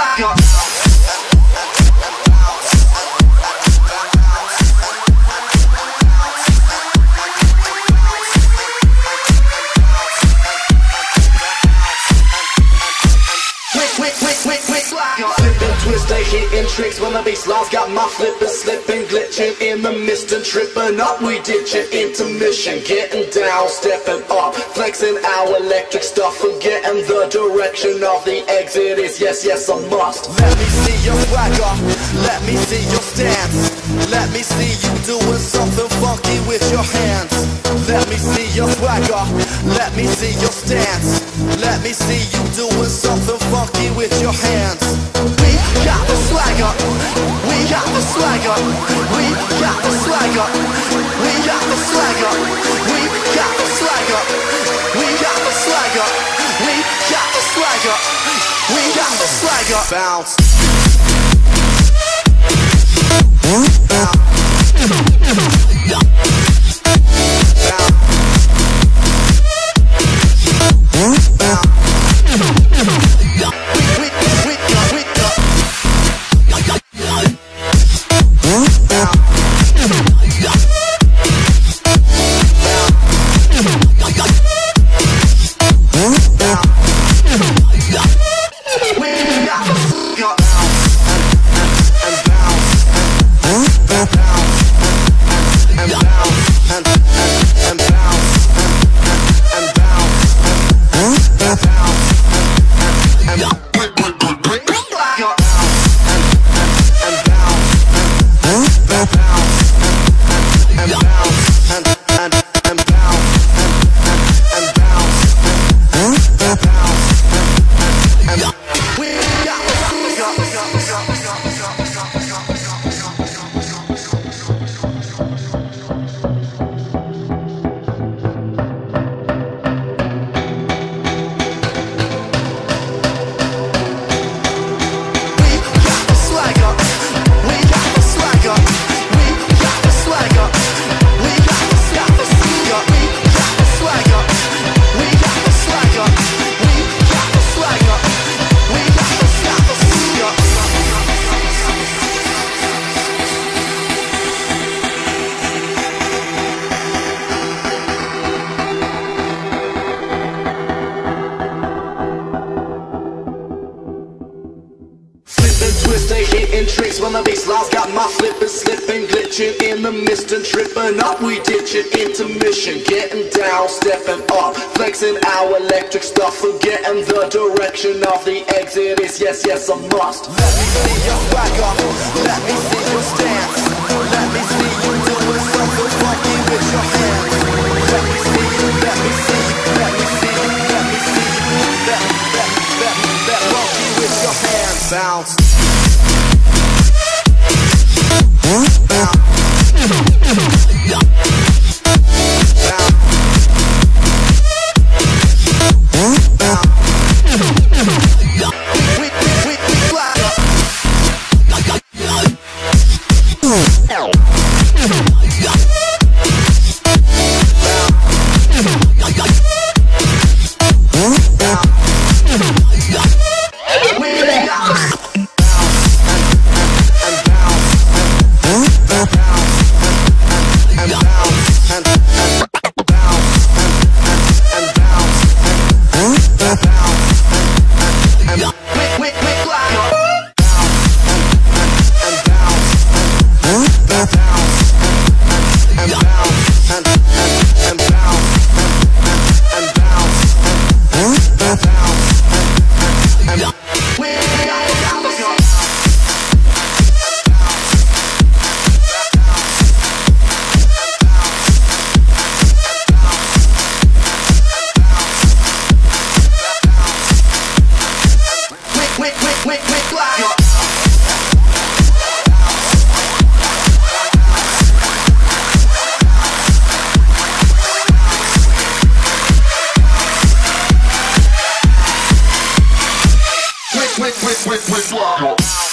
Twist, they hitting tricks when the bass lines got my flipping, slipping, glitching in the mist and tripping up. We ditching intermission, getting down, stepping up, flexing our electric stuff, forgetting the direction of the exit is yes, yes, a must. Let me see your swagger, let me see your stance, let me see you doing something funky with your hands. Let me see your swagger, let me see your stance, let me see you doing something funky with your hands. We got the swagger, we got the swagger, we got the swagger, we got the swagger, we got the swagger, we got the swagger, we got the swagger, we got the swagger. Bounce. Twist, they hitting tricks when the bass lines got my flipping, slipping, glitching in the mist and tripping up. We ditching intermission, getting down, stepping up, flexing our electric stuff, forgetting the direction of the exit is yes, yes, a must. Let me see your swagger, let me see your stance, let me see you doing something funky with your hands. Let me see you, let me see you, let me see you, let me see you, that funky with your hands. Bounce. Swagger.